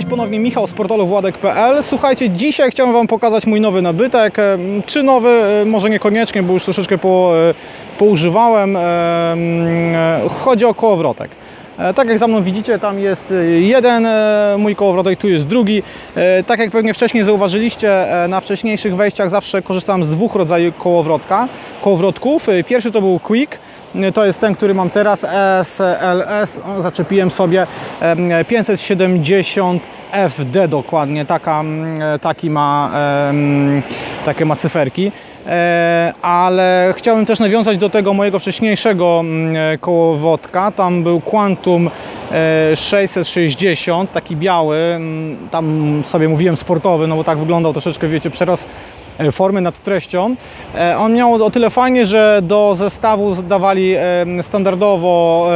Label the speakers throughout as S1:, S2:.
S1: ponownie Michał z portalu władek.pl. Słuchajcie, dzisiaj chciałem Wam pokazać mój nowy nabytek. Czy nowy? Może niekoniecznie, bo już troszeczkę poużywałem. Chodzi o kołowrotek. Tak jak za mną widzicie, tam jest jeden mój kołowrotek, tu jest drugi. Tak jak pewnie wcześniej zauważyliście, na wcześniejszych wejściach zawsze korzystałem z dwóch rodzajów kołowrotków. Pierwszy to był Quick. To jest ten, który mam teraz, SLS. Zaczepiłem sobie 570 FD dokładnie. Takie ma cyferki. Ale chciałem też nawiązać do tego mojego wcześniejszego kołowrotka. Tam był Quantum 660, taki biały. Tam sobie mówiłem sportowy, no bo tak wyglądał troszeczkę, wiecie, przerost formy nad treścią. On miał o tyle fajnie, że do zestawu dawali standardowo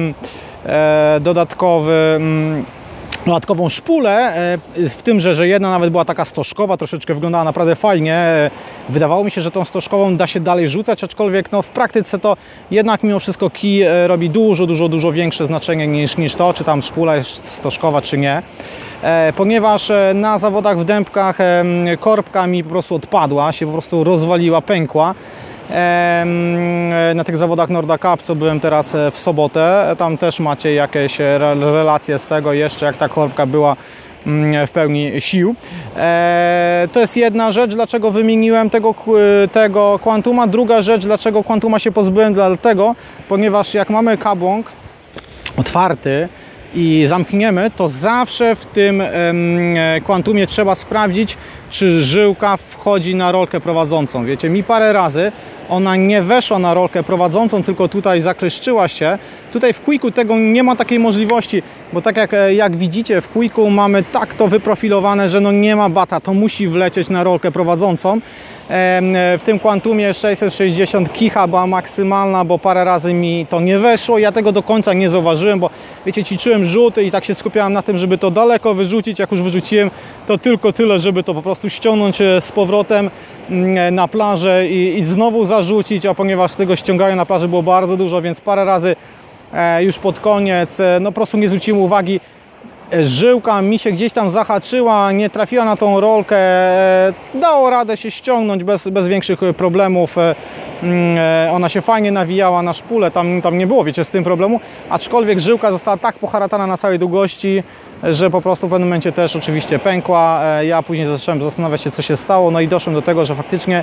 S1: dodatkową szpulę, w tym, że jedna nawet była taka stożkowa, troszeczkę wyglądała naprawdę fajnie. Wydawało mi się, że tą stożkową da się dalej rzucać, aczkolwiek no, w praktyce to jednak mimo wszystko kij robi dużo większe znaczenie niż to, czy tam szpula jest stożkowa, czy nie. Ponieważ na zawodach w Dębkach korbka mi po prostu odpadła, się po prostu rozwaliła, pękła. Na tych zawodach Norda Cup, co byłem teraz w sobotę, tam też macie jakieś relacje z tego jeszcze, jak ta korbka była w pełni sił. To jest jedna rzecz, dlaczego wymieniłem tego Quantuma. Druga rzecz, dlaczego Quantuma się pozbyłem, dlatego, ponieważ jak mamy kabłąk otwarty i zamkniemy, to zawsze w tym Quantumie trzeba sprawdzić, czy żyłka wchodzi na rolkę prowadzącą. Wiecie, mi parę razy ona nie weszła na rolkę prowadzącą, tylko tutaj zakleszczyła się. Tutaj w Quicku tego nie ma takiej możliwości, bo tak jak widzicie, w Quicku mamy tak to wyprofilowane, że no nie ma bata, to musi wlecieć na rolkę prowadzącą. W tym Quantumie 660 kicha była maksymalna, bo parę razy mi to nie weszło. Ja tego do końca nie zauważyłem, bo wiecie, ćwiczyłem rzuty i tak się skupiałem na tym, żeby to daleko wyrzucić. Jak już wyrzuciłem, to tylko tyle, żeby to po prostu ściągnąć z powrotem na plażę i znowu zarzucić, a ponieważ z tego ściągania na plaży było bardzo dużo, więc parę razy już pod koniec no po prostu nie zwróciłem uwagi. Żyłka mi się gdzieś tam zahaczyła, nie trafiła na tą rolkę, dało radę się ściągnąć bez większych problemów. Ona się fajnie nawijała na szpulę, tam nie było, wiecie, z tym problemu, aczkolwiek żyłka została tak poharatana na całej długości, że po prostu w pewnym momencie też oczywiście pękła. Ja później zacząłem zastanawiać się, co się stało, no i doszłem do tego, że faktycznie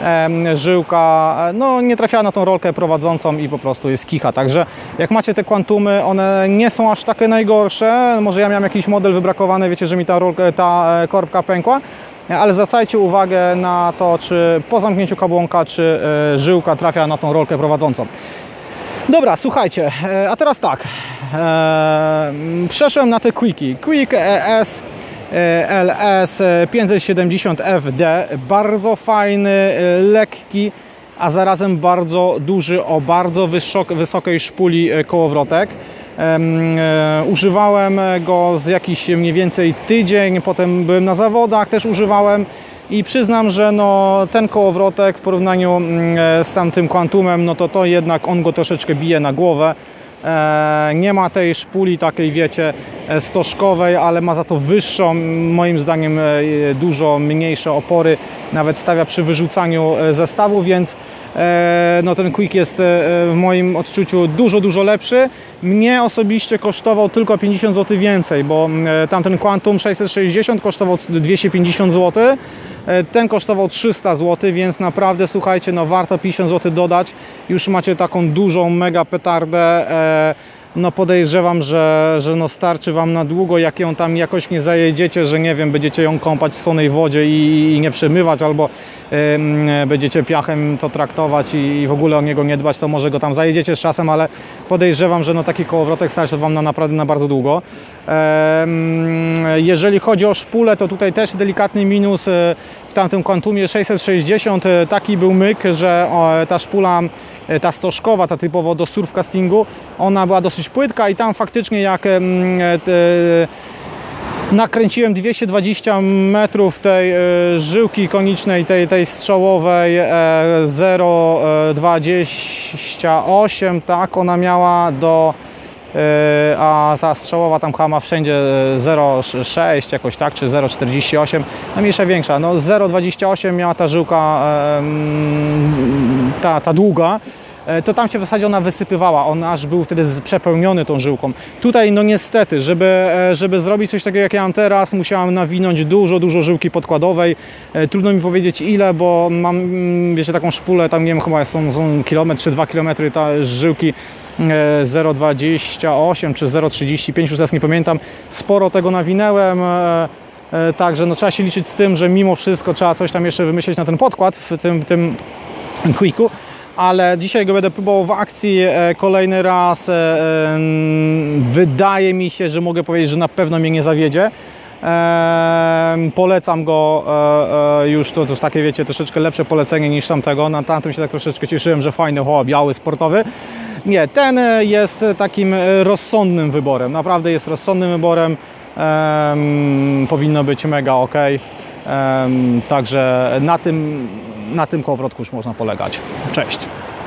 S1: żyłka no, nie trafiała na tą rolkę prowadzącą i po prostu jest kicha. Także jak macie te Quantumy, one nie są aż takie najgorsze. Może ja miałem jakiś model wybrakowany, wiecie, że mi ta korbka pękła, ale zwracajcie uwagę na to, czy po zamknięciu kabłonka, czy żyłka trafia na tą rolkę prowadzącą. Dobra, słuchajcie, a teraz tak, przeszłem na te Quicki. Quick SLS 570 FD, bardzo fajny, lekki, a zarazem bardzo duży, o bardzo wysokiej szpuli kołowrotek. Używałem go z jakiś mniej więcej tydzień, potem byłem na zawodach, też używałem. I przyznam, że no, ten kołowrotek w porównaniu z tamtym Quantumem, no to jednak on go troszeczkę bije na głowę. Nie ma tej szpuli takiej, wiecie, stożkowej, ale ma za to wyższą, moim zdaniem dużo mniejsze opory. Nawet stawia przy wyrzucaniu zestawu, więc no, ten Quick jest w moim odczuciu dużo lepszy. Mnie osobiście kosztował tylko 50 zł więcej, bo tamten Quantum 660 kosztował 250 zł, ten kosztował 300 zł, więc naprawdę, słuchajcie, no warto 50 zł dodać. Już macie taką dużą mega petardę. No podejrzewam, że no starczy Wam na długo, jak ją tam jakoś nie zajedziecie, że nie wiem, będziecie ją kąpać w słonej wodzie i nie przemywać, albo będziecie piachem to traktować i w ogóle o niego nie dbać, to może go tam zajedziecie z czasem, ale podejrzewam, że no taki kołowrotek starczy Wam naprawdę na bardzo długo. Jeżeli chodzi o szpulę, to tutaj też delikatny minus. W tamtym Quantumie 660 taki był myk, że ta szpula, ta stożkowa, ta typowo do surfcastingu, ona była dosyć płytka i tam faktycznie jak nakręciłem 220 metrów tej żyłki konicznej, tej strzałowej 0,28, tak, ona miała do a ta strzałowa tam chyba ma wszędzie 0,6 jakoś tak, czy 0,48, no mniejsza większa, no 0,28 miała ta żyłka, ta długa, to tam się w zasadzie ona wysypywała, on aż był wtedy przepełniony tą żyłką. Tutaj no niestety, żeby zrobić coś takiego jak ja mam teraz, musiałem nawinąć dużo żyłki podkładowej. Trudno mi powiedzieć ile, bo mam, wiecie, taką szpulę, tam nie wiem, chyba są kilometr czy 2 km ta żyłki 0,28 czy 0,35, już teraz nie pamiętam. Sporo tego nawinęłem. Także no, trzeba się liczyć z tym, że mimo wszystko trzeba coś tam jeszcze wymyślić na ten podkład w tym Quicku. Ale dzisiaj go będę próbował w akcji kolejny raz. Wydaje mi się, że mogę powiedzieć, że na pewno mnie nie zawiedzie. Polecam go już, to już takie, wiecie, troszeczkę lepsze polecenie niż tamtego. Na tamtym się tak troszeczkę cieszyłem, że fajny, biały, sportowy. Nie, ten jest takim rozsądnym wyborem. Naprawdę jest rozsądnym wyborem. Powinno być mega ok. Także na tym kołowrotku już można polegać. Cześć!